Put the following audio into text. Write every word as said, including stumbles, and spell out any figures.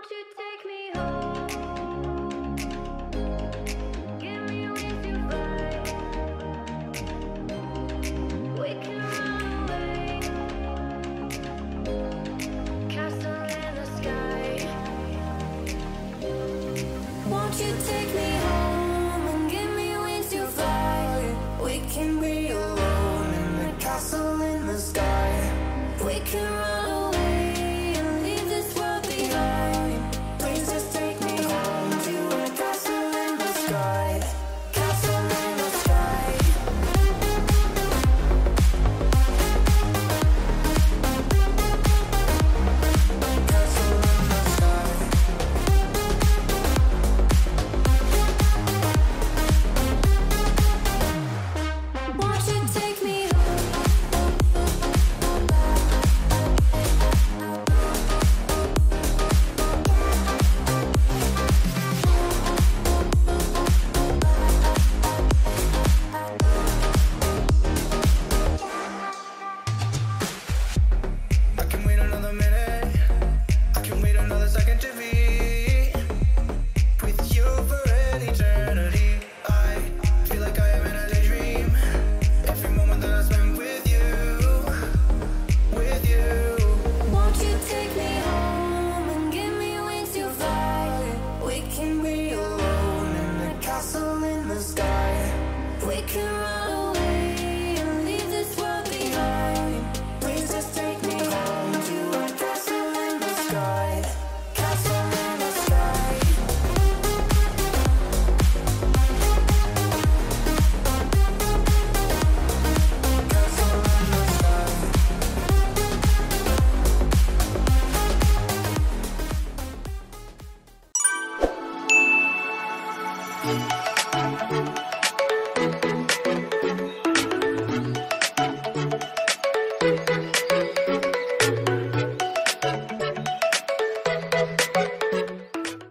Won't you take me home? Get me with your vibe. We can run away. Castle in the sky. Won't you take me home and get me with your vibe? We can be alone in the castle in the sky. We can run away and leave this world behind. Please just take me home to a castle in the sky. Castle in the sky. Castle in the sky. Won't you take me I can wait another minute. I can wait another second to be with you for an eternity. I feel like I am in a daydream. Every moment that I spend with you, with you. Won't you take me home and get me with your vibe? We can be alone in the castle in the sky. We can run away and leave this world behind. Please just take me home to a castle in the sky. Castle in the sky. Castle in the sky.